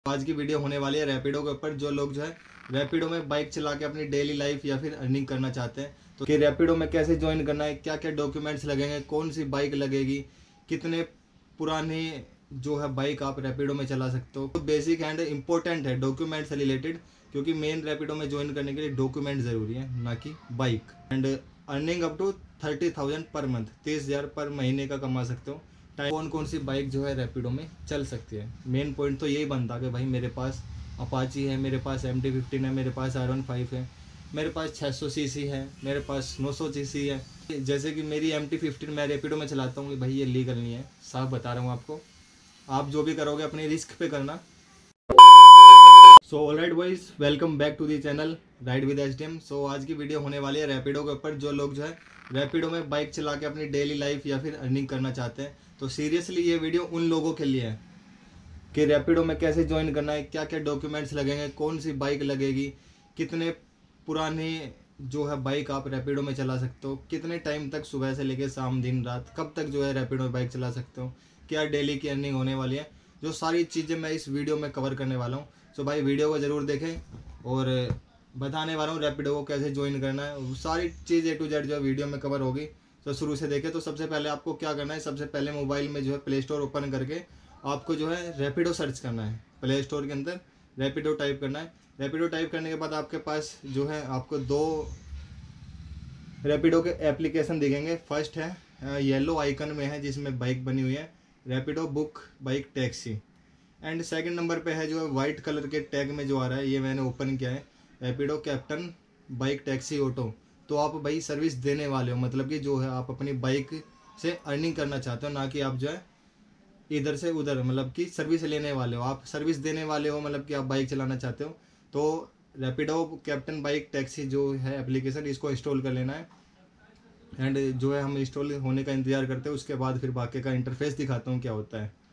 आज की वीडियो होने वाली है रैपिडो के ऊपर। जो लोग जो है रैपिडो में बाइक चला के अपनी डेली लाइफ या फिर अर्निंग करना चाहते हैं, तो कि रैपिडो में कैसे ज्वाइन करना है, क्या क्या डॉक्यूमेंट्स लगेंगे, कौन सी बाइक लगेगी, कितने पुराने जो है बाइक आप रैपिडो में चला सकते हो। तो बेसिक एंड इम्पोर्टेंट है डॉक्यूमेंट से रिलेटेड, क्योंकि मेन रैपिडो में ज्वाइन करने के लिए डॉक्यूमेंट ज़रूरी है, ना कि bike. And earning up to 30,000 per month, 30,000 पर महीने का कमा सकते हो। कौन कौन सी बाइक जो है रैपिडो में चल सकती है, मेन पॉइंट तो यही बनता कि भाई मेरे पास अपाची है, मेरे पास MT-15 है, मेरे पास R15 है, मेरे पास 600 सीसी है, मेरे पास 900 सीसी है। जैसे कि मेरी MT-15 मैं रैपिडो में चलाता हूँ कि भाई ये लीगल नहीं है, साफ बता रहा हूँ आपको। आप जो भी करोगे अपनी रिस्क पे करना। So alright boys, welcome back to the channel ride with HDM। सो आज की वीडियो होने वाली है रैपिडो के ऊपर। जो लोग जो है रैपिडो में बाइक चला के अपनी डेली लाइफ या फिर अर्निंग करना चाहते हैं, तो सीरियसली ये वीडियो उन लोगों के लिए है कि रैपिडो में कैसे ज्वाइन करना है, क्या क्या डॉक्यूमेंट्स लगेंगे, कौन सी बाइक लगेगी, कितने पुराने जो है बाइक आप रैपिडो में चला सकते हो, कितने टाइम तक सुबह से लेकर शाम दिन रात कब तक जो है रैपिडो में बाइक चला सकते हो, क्या डेली की अर्निंग होने वाली है, जो सारी चीज़ें मैं इस वीडियो में कवर करने वाला हूँ। सो भाई वीडियो को ज़रूर देखें और बताने वाला हूँ रैपिडो को कैसे ज्वाइन करना है। वो सारी चीज़ A to Z जो वीडियो में कवर होगी, तो शुरू से देखें। तो सबसे पहले आपको क्या करना है, सबसे पहले मोबाइल में जो है प्ले स्टोर ओपन करके आपको जो है रैपिडो सर्च करना है। प्ले स्टोर के अंदर रैपिडो टाइप करना है। रैपिडो टाइप करने के बाद आपके पास जो है आपको दो रैपिडो के एप्लीकेशन दिखेंगे। फर्स्ट है येलो आइकन में है जिसमें बाइक बनी हुई है, Rapido book bike taxi. And second number पे है जो है वाइट कलर के टैग में जो आ रहा है, ये मैंने ओपन किया है, Rapido captain bike taxi auto. तो आप भाई सर्विस देने वाले हो, मतलब कि जो है आप अपनी बाइक से अर्निंग करना चाहते हो, ना कि आप जो है इधर से उधर, मतलब कि सर्विस लेने वाले हो, आप सर्विस देने वाले हो, मतलब कि आप बाइक चलाना चाहते हो। तो रैपिडो कैप्टन बाइक टैक्सी जो है एप्लीकेशन, इसको इंस्टॉल कर लेना है। एंड जो है हम इंस्टॉल होने का इंतजार करते हैं, उसके बाद फिर बाकी का इंटरफेस दिखाता हूँ क्या होता है।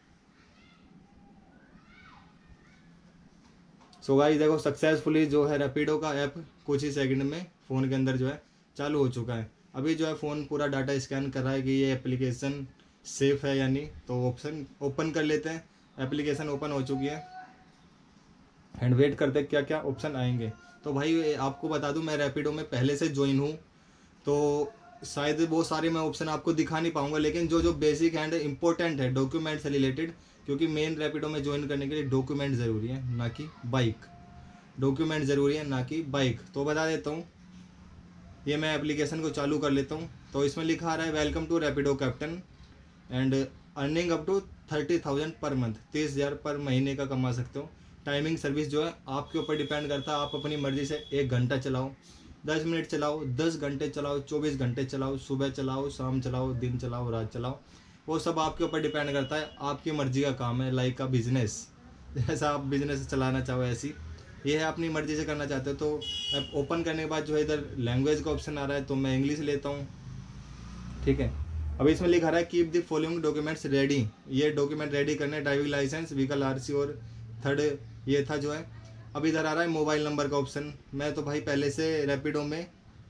सो गाइस देखो, सक्सेसफुली जो है रैपिडो का ऐप कुछ ही सेकंड में फ़ोन के अंदर जो है चालू हो चुका है। अभी जो है फ़ोन पूरा डाटा स्कैन कर रहा है कि ये एप्लीकेशन सेफ़ है या नहीं। तो ऑप्शन ओपन कर लेते हैं। एप्लीकेशन ओपन हो चुकी है एंड वेट करते हैं क्या क्या ऑप्शन आएंगे। तो भाई आपको बता दूं, मैं रैपिडो में पहले से ज्वाइन हूँ, तो शायद वो सारे मैं ऑप्शन आपको दिखा नहीं पाऊंगा, लेकिन जो जो बेसिक एंड इम्पोर्टेंट है डॉक्यूमेंट से रिलेटेड, क्योंकि मेन रैपिडो में ज्वाइन करने के लिए डॉक्यूमेंट ज़रूरी है, ना कि बाइक। डॉक्यूमेंट ज़रूरी है, ना कि बाइक। तो बता देता हूँ, ये मैं एप्लीकेशन को चालू कर लेता हूँ। तो इसमें लिखा आ रहा है welcome to Rapido captain and earning up to 30,000 per month, 30,000 पर महीने का कमा सकते हो। टाइमिंग सर्विस जो है आपके ऊपर डिपेंड करता है, आप अपनी मर्जी से 1 घंटा चलाओ, 10 मिनट चलाओ, 10 घंटे चलाओ, 24 घंटे चलाओ, सुबह चलाओ, शाम चलाओ, दिन चलाओ, रात चलाओ, वो सब आपके ऊपर डिपेंड करता है। आपकी मर्जी का काम है, लाइक का बिजनेस, जैसा आप बिजनेस चलाना चाहो ऐसी ये है, अपनी मर्जी से करना चाहते हो। तो ओपन करने के बाद जो है इधर लैंग्वेज का ऑप्शन आ रहा है, तो मैं इंग्लिश लेता हूँ, ठीक है। अभी इसमें लिखा रहा है keep the following documents ready, ये डॉक्यूमेंट रेडी करने, ड्राइविंग लाइसेंस, व्हीकल RC और थर्ड ये था जो है। अब इधर आ रहा है मोबाइल नंबर का ऑप्शन। मैं तो भाई पहले से रैपिडो में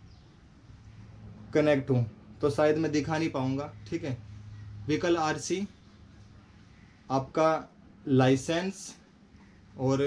कनेक्ट हूँ, तो शायद मैं दिखा नहीं पाऊँगा, ठीक है। व्हीकल RC, आपका लाइसेंस और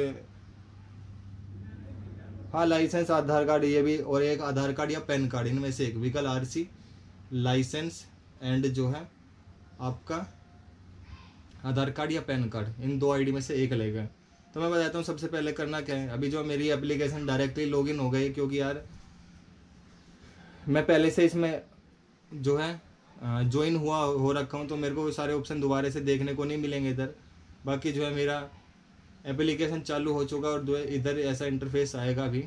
हाँ लाइसेंस, आधार कार्ड ये भी, और एक आधार कार्ड या पैन कार्ड, इनमें से एक। व्हीकल RC, लाइसेंस एंड जो है आपका आधार कार्ड या पैन कार्ड, इन 2 ID में से एक लगेगा। तो मैं बताता हूँ सबसे पहले करना क्या है। अभी जो मेरी एप्लीकेशन डायरेक्टली लॉगिन हो गई, क्योंकि यार मैं पहले से इसमें जो है ज्वाइन हो रखा हूँ, तो मेरे को सारे ऑप्शन दोबारा से देखने को नहीं मिलेंगे इधर। बाकी जो है मेरा एप्लीकेशन चालू हो चुका और इधर ऐसा इंटरफेस आएगा अभी।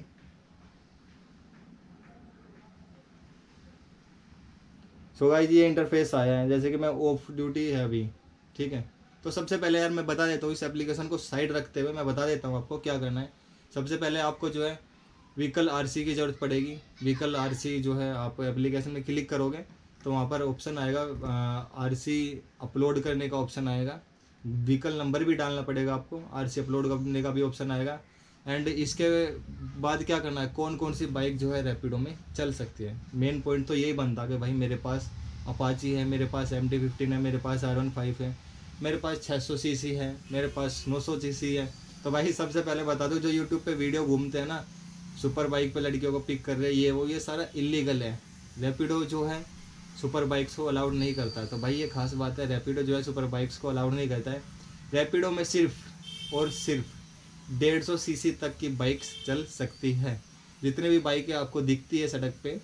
सो गाइस ये इंटरफेस आया है, जैसे कि मैं ऑफ ड्यूटी है अभी, ठीक है। तो सबसे पहले यार मैं बता देता हूँ, इस एप्लीकेशन को साइड रखते हुए मैं बता देता हूँ आपको क्या करना है। सबसे पहले आपको जो है व्हीकल RC की ज़रूरत पड़ेगी। व्हीकल RC जो है आप एप्लीकेशन में क्लिक करोगे तो वहाँ पर ऑप्शन आएगा, RC अपलोड करने का ऑप्शन आएगा। व्हीकल नंबर भी डालना पड़ेगा आपको, RC अपलोड करने का भी ऑप्शन आएगा। एंड इसके बाद क्या करना है, कौन कौन सी बाइक जो है रैपिडो में चल सकती है। मेन पॉइंट तो यही बनता है कि भाई मेरे पास अपाची है, मेरे पास MT-15 है, मेरे पास R15 है, मेरे पास 600 सीसी है, मेरे पास 900 सीसी है। तो भाई सबसे पहले बता दूं, जो यूट्यूब पे वीडियो घूमते हैं ना, सुपर बाइक पे लड़कियों को पिक कर रहे हैं, ये सारा इलीगल है। रैपिडो जो है सुपर बाइक्स को अलाउड नहीं करता है। तो भाई ये खास बात है, रैपिडो जो है सुपर बाइक्स को अलाउड नहीं करता है। रैपिडो में सिर्फ और सिर्फ 150 सीसी तक की बाइक्स चल सकती है। जितने भी बाइकें आपको दिखती है सड़क पे,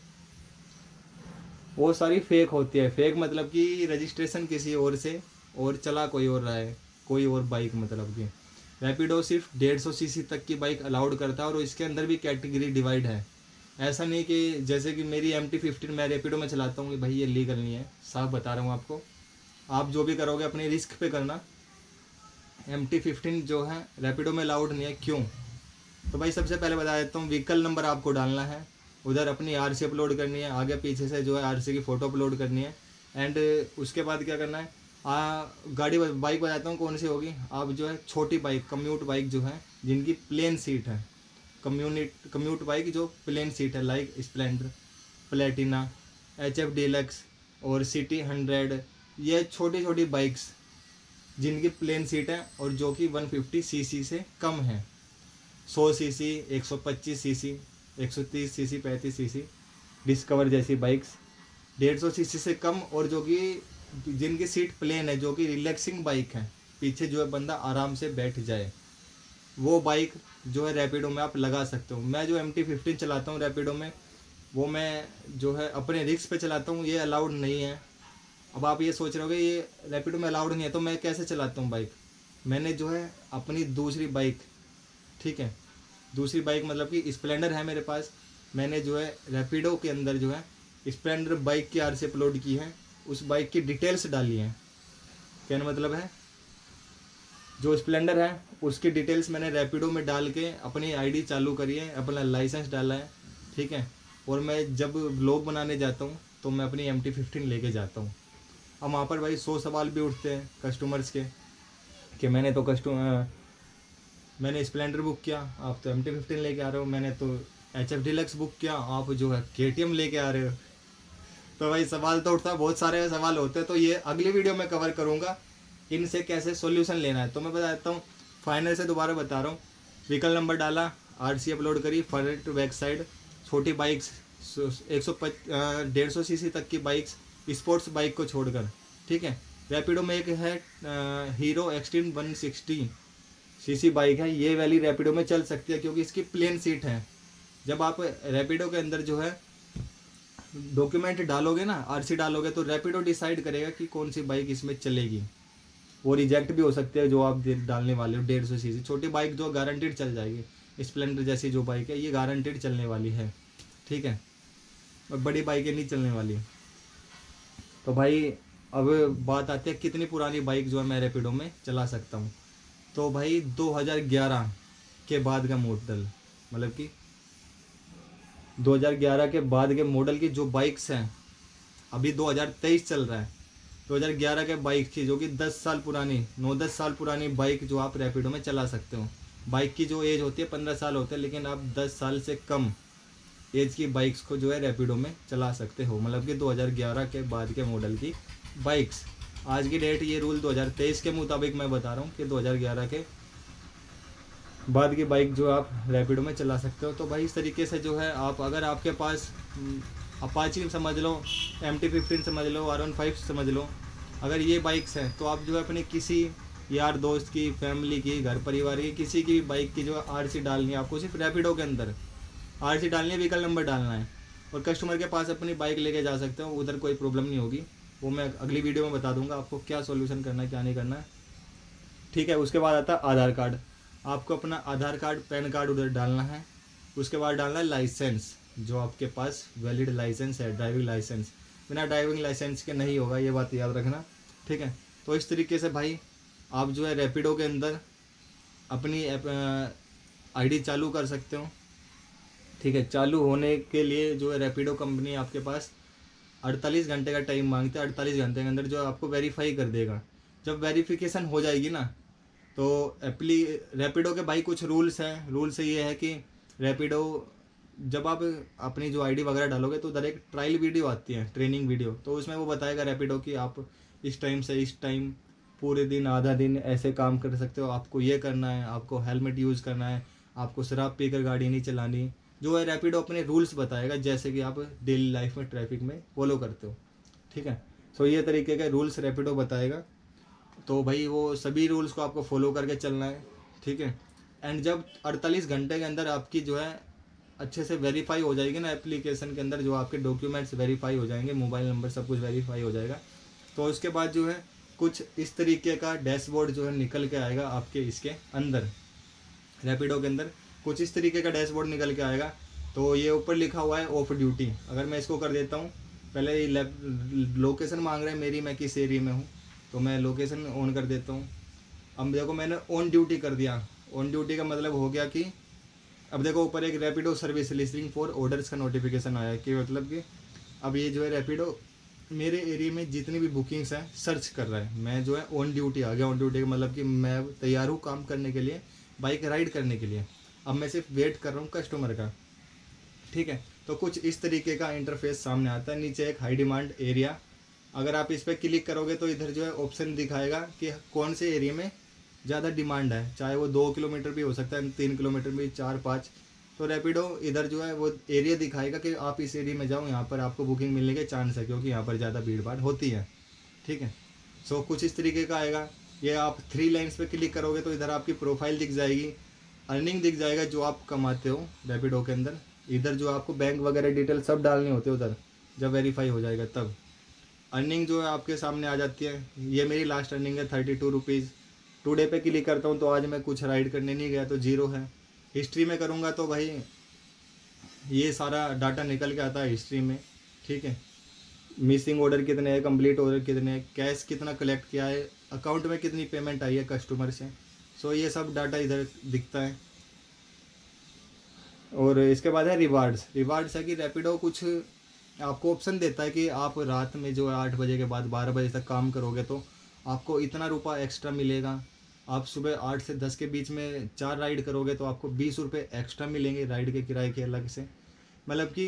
वो सारी फेक होती है। फेक मतलब कि रजिस्ट्रेशन किसी और से और चला कोई और रहा है, कोई और बाइक मतलब कि। रैपिडो सिर्फ 150 सीसी तक की बाइक अलाउड करता है और इसके अंदर भी कैटेगरी डिवाइड है। ऐसा नहीं कि जैसे कि मेरी MT-15 मैं रैपिडो में चलाता हूँ कि भाई ये लीगल नहीं है, साफ बता रहा हूँ आपको। आप जो भी करोगे अपने रिस्क पे करना। MT-15 जो है रैपिडो में अलाउड नहीं है। क्यों? तो भाई सबसे पहले बता देता हूँ, व्हीकल नंबर आपको डालना है, उधर अपनी RC अपलोड करनी है, आगे पीछे से जो है RC की फ़ोटो अपलोड करनी है। एंड उसके बाद क्या करना है, गाड़ी बाइक बताता हूँ कौन सी होगी। आप जो है छोटी बाइक, कम्यूट बाइक जो है जिनकी प्लेन सीट है, कम्यूट बाइक जो प्लेन सीट है, like Splendor, Platina, HF Deluxe और सिटी 100, ये छोटी छोटी बाइक्स जिनकी प्लेन सीट है और जो कि 150 सीसी से कम है। 100 cc, 125 cc, 130 cc, 35 cc, Discover जैसी बाइक्स 150 सीसी से कम, और जो कि जिनकी सीट प्लेन है, जो कि रिलैक्सिंग बाइक है, पीछे जो है बंदा आराम से बैठ जाए, वो बाइक जो है रैपिडो में आप लगा सकते हो। मैं जो MT-15 चलाता हूँ रैपिडो में, वो मैं जो है अपने रिस्क पे चलाता हूँ, ये अलाउड नहीं है। अब आप ये सोच रहे होगे ये रैपिडो में अलाउड नहीं है तो मैं कैसे चलाता हूँ बाइक। मैंने जो है अपनी दूसरी बाइक, ठीक है, दूसरी बाइक मतलब कि स्प्लेंडर है मेरे पास, मैंने जो है रैपिडो के अंदर जो है स्प्लेंडर बाइक की RC अपलोड की है, उस बाइक की डिटेल्स डाली हैं। कहने मतलब है जो स्प्लेंडर है उसकी डिटेल्स मैंने रैपिडो में डाल के अपनी ID चालू करी है, अपना लाइसेंस डाला है, ठीक है। और मैं जब व्लॉग बनाने जाता हूँ तो मैं अपनी MT-15 लेके जाता हूँ। अब वहाँ पर भाई 100 सवाल भी उठते हैं कस्टमर्स के कि मैंने स्प्लेंडर बुक किया, आप तो MT-15 लेके आ रहे हो, मैंने तो HF डीलक्स बुक किया, आप जो है KTM लेके आ रहे हो। तो भाई सवाल तो उठता है, बहुत सारे सवाल होते हैं। तो ये अगली वीडियो में कवर करूँगा, इनसे कैसे सॉल्यूशन लेना है। तो मैं बताता हूँ, फाइनल से दोबारा बता रहा हूँ। व्हीकल नंबर डाला, RC अपलोड करी, फ्रंट टू बैक साइड, छोटी बाइक्स 150 सीसी तक की बाइक्स, स्पोर्ट्स बाइक को छोड़कर, ठीक है। रैपिडो में एक है हीरो एक्सट्रीम 160 सीसी बाइक है, ये वाली रैपिडो में चल सकती है क्योंकि इसकी प्लेन सीट है। जब आप रैपिडो के अंदर जो है डॉक्यूमेंट डालोगे ना, RC डालोगे, तो रैपिडो डिसाइड करेगा कि कौन सी बाइक इसमें चलेगी। वो रिजेक्ट भी हो सकते हैं जो आप डालने वाले हो। 150 सीसी छोटी बाइक जो गारंटीड चल जाएगी, स्प्लेंडर जैसी जो बाइक है ये गारंटीड चलने वाली है, ठीक है, और बड़ी बाइकें नहीं चलने वाली। तो भाई अब बात आती है कितनी पुरानी बाइक जो है मैं रैपिडो में चला सकता हूँ। तो भाई 2011 के बाद का मॉडल, मतलब कि 2011 के बाद के मॉडल की जो बाइक्स हैं, अभी 2023 चल रहा है, 2011 के बाइक थी जो कि 10 साल पुरानी, 9-10 साल पुरानी बाइक जो आप रैपिडो में चला सकते हो। बाइक की जो एज होती है 15 साल होते हैं, लेकिन आप 10 साल से कम एज की बाइक्स को जो है रैपिडो में चला सकते हो, मतलब कि 2011 के बाद के मॉडल की बाइक्स। आज की डेट ये रूल 2023 के मुताबिक मैं बता रहा हूँ कि 2011 के बाद की बाइक जो आप रैपिडो में चला सकते हो। तो भाई इस तरीके से जो है आप, अगर आपके पास अपाची समझ लो, MT-15 समझ लो, R15 समझ लो, अगर ये बाइक्स हैं तो आप जो है अपने किसी यार दोस्त की, फैमिली की, घर परिवार की, किसी की भी बाइक की जो है RC डालनी है आपको, सिर्फ रैपिडो के अंदर RC डालनी है, व्हीकल नंबर डालना है और कस्टमर के पास अपनी बाइक लेके जा सकते हो, उधर कोई प्रॉब्लम नहीं होगी। वो मैं अगली वीडियो में बता दूंगा आपको क्या सॉल्यूशन करना है, क्या नहीं करना है, ठीक है। उसके बाद आता है आधार कार्ड। आपको अपना आधार कार्ड, पैन कार्ड उधर डालना है। उसके बाद डालना है लाइसेंस, जो आपके पास वैलिड लाइसेंस है, ड्राइविंग लाइसेंस। बिना ड्राइविंग लाइसेंस के नहीं होगा, ये बात याद रखना, ठीक है। तो इस तरीके से भाई आप जो है रैपिडो के अंदर अपनी ID चालू कर सकते हो, ठीक है। चालू होने के लिए जो है रैपिडो कंपनी आपके पास 48 घंटे का टाइम मांगते हैं। 48 घंटे के अंदर जो आपको वेरीफाई कर देगा। जब वेरिफिकेशन हो जाएगी ना, तो रैपिडो के भाई कुछ रूल्स हैं। रूल्स ये है कि रैपिडो जब आप अपनी जो ID वगैरह डालोगे तो उधर एक ट्रायल वीडियो आती है, ट्रेनिंग वीडियो, तो उसमें वो बताएगा रैपिडो कि आप इस टाइम से इस टाइम पूरे दिन आधा दिन ऐसे काम कर सकते हो, आपको ये करना है, आपको हेलमेट यूज़ करना है, आपको शराब पीकर गाड़ी नहीं चलानी, जो है रैपिडो अपने रूल्स बताएगा, जैसे कि आप डेली लाइफ में ट्रैफिक में फॉलो करते हो। ठीक है, सो ये तरीके के रूल्स रैपिडो बताएगा। तो भाई वो सभी रूल्स को आपको फॉलो करके चलना है। ठीक है, एंड जब 48 घंटे के अंदर आपकी जो है अच्छे से वेरीफाई हो जाएगी ना एप्लीकेशन के अंदर, जो आपके डॉक्यूमेंट्स वेरीफाई हो जाएंगे, मोबाइल नंबर सब कुछ वेरीफाई हो जाएगा, तो उसके बाद जो है कुछ इस तरीके का डैशबोर्ड जो है निकल के आएगा आपके इसके अंदर, रैपिडो के अंदर कुछ इस तरीके का डैशबोर्ड निकल के आएगा। तो ये ऊपर लिखा हुआ है ऑफ ड्यूटी। अगर मैं इसको कर देता हूँ, पहले ये लोकेशन मांग रहा है मेरी, मैं किस एरिया में हूँ, तो मैं लोकेशन ऑन कर देता हूँ। अब देखो मैंने ऑन ड्यूटी कर दिया। ऑन ड्यूटी का मतलब हो गया कि अब देखो ऊपर एक Rapido service listing for orders का नोटिफिकेशन आया कि मतलब कि अब ये जो है रैपिडो मेरे एरिया में जितनी भी बुकिंग्स हैं सर्च कर रहा है। मैं जो है ऑन ड्यूटी आ गया। ऑन ड्यूटी का मतलब कि मैं तैयार हूँ काम करने के लिए, बाइक राइड करने के लिए। अब मैं सिर्फ वेट कर रहा हूँ कस्टमर का। ठीक है, तो कुछ इस तरीके का इंटरफेस सामने आता है। नीचे एक हाई डिमांड एरिया, अगर आप इस पर क्लिक करोगे तो इधर जो है ऑप्शन दिखाएगा कि कौन से एरिया में ज़्यादा डिमांड है, चाहे वो 2 किलोमीटर भी हो सकता है, 3 किलोमीटर भी, 4-5। तो रैपिडो इधर जो है वो एरिया दिखाएगा कि आप इस एरिया में जाओ, यहाँ पर आपको बुकिंग मिलने के चांस है, क्योंकि यहाँ पर ज़्यादा भीड़ भाड़ होती है। ठीक है, सो कुछ इस तरीके का आएगा। ये आप 3 लाइन्स पे क्लिक करोगे तो इधर आपकी प्रोफाइल दिख जाएगी, अर्निंग दिख जाएगा जो आप कमाते हो रैपिडो के अंदर। इधर जो आपको बैंक वगैरह डिटेल सब डालने होते हैं उधर, जब वेरीफाई हो जाएगा तब अर्निंग जो है आपके सामने आ जाती है। ये मेरी लास्ट अर्निंग है 32 रुपीज़। टुडे पे क्लिक करता हूँ तो आज मैं कुछ राइड करने नहीं गया तो 0 है। हिस्ट्री में करूँगा तो भाई ये सारा डाटा निकल के आता है हिस्ट्री में। ठीक है, मिसिंग ऑर्डर कितने हैं, कंप्लीट ऑर्डर कितने हैं, कैश कितना कलेक्ट किया है, अकाउंट में कितनी पेमेंट आई है कस्टमर से। सो ये सब डाटा इधर दिखता है। और इसके बाद है रिवार्ड्स। रिवार्ड्स है कि रैपिडो कुछ आपको ऑप्शन देता है कि आप रात में जो है 8 बजे के बाद 12 बजे तक काम करोगे तो आपको इतना रुपया एक्स्ट्रा मिलेगा। आप सुबह 8 से 10 के बीच में 4 राइड करोगे तो आपको 20 रुपये एक्स्ट्रा मिलेंगे राइड के किराए के अलग से। मतलब कि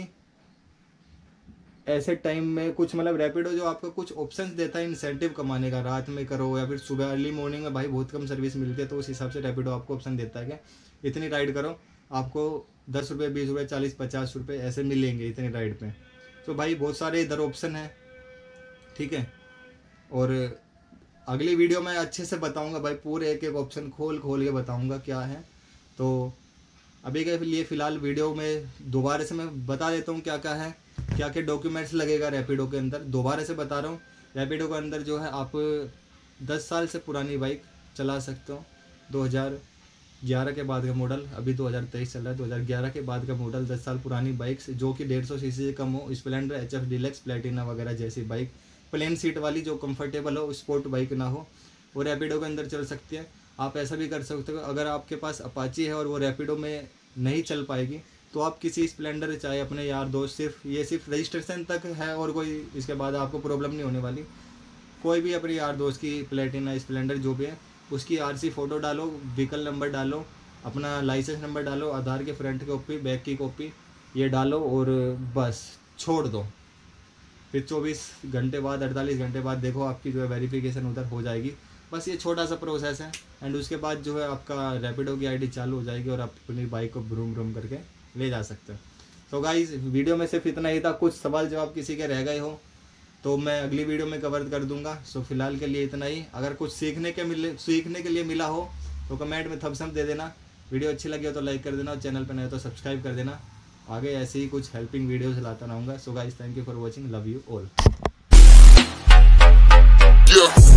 ऐसे टाइम में कुछ मतलब रैपिडो जो आपको कुछ ऑप्शंस देता है इंसेंटिव कमाने का, रात में करो या फिर सुबह अर्ली मॉर्निंग में भाई बहुत कम सर्विस मिलती है, तो उस हिसाब से रैपिडो आपको ऑप्शन देता है कि इतनी राइड करो, आपको 10 रुपये, 20 रुपये, 40, 50 रुपये ऐसे मिलेंगे इतनी राइड पे। तो भाई बहुत सारे इधर ऑप्शन है। ठीक है, और अगली वीडियो में अच्छे से बताऊंगा भाई, पूरे एक एक ऑप्शन खोल के बताऊंगा क्या है। तो अभी के लिए फ़िलहाल वीडियो में दोबारा से मैं बता देता हूँ क्या क्या है, क्या क्या डॉक्यूमेंट्स लगेगा रैपिडो के अंदर। दोबारा से बता रहा हूँ, रैपिडो के अंदर जो है आप 10 साल से पुरानी बाइक चला सकते हो। 2011 के बाद का मॉडल, अभी 2023 चल रहा है, 2011 के बाद का मॉडल 10 साल पुरानी बाइक्स जो कि 150 सीसी से कम हो, स्प्लेंडर, HF डिलक्स, प्लेटिना वगैरह जैसी बाइक, प्लेन सीट वाली जो कंफर्टेबल हो, स्पोर्ट बाइक ना हो, वो रैपिडो के अंदर चल सकती है। आप ऐसा भी कर सकते हो, अगर आपके पास अपाची है और वो रैपिडो में नहीं चल पाएगी तो आप किसी स्प्लेंडर, चाहे अपने यार दोस्त, सिर्फ रजिस्ट्रेशन तक है और कोई इसके बाद आपको प्रॉब्लम नहीं होने वाली। कोई भी अपने यार दोस्त की प्लेटिना, स्प्लेंडर जो भी है उसकी RC फ़ोटो डालो, व्हीकल नंबर डालो, अपना लाइसेंस नंबर डालो, आधार के फ्रंट कॉपी, बैक की कॉपी, ये डालो और बस छोड़ दो। फिर 24 घंटे बाद, 48 घंटे बाद देखो आपकी जो है वेरिफिकेशन उधर हो जाएगी। बस ये छोटा सा प्रोसेस है एंड उसके बाद जो है आपका रैपिडो की ID चालू हो जाएगी और आप अपनी बाइक को ब्रूम करके ले जा सकते हो। तो गाइस वीडियो में सिर्फ इतना ही था। कुछ सवाल जवाब किसी के रह गए हो तो मैं अगली वीडियो में कवर कर दूंगा। सो फिलहाल के लिए इतना ही। अगर कुछ सीखने के लिए मिला हो तो कमेंट में थम्स अप दे देना। वीडियो अच्छी लगी हो तो लाइक कर देना और चैनल पर नए हो तो सब्सक्राइब कर देना। आगे ऐसे ही कुछ हेल्पिंग वीडियोस लाता रहूँगा। So guys thank you for watching, love you all.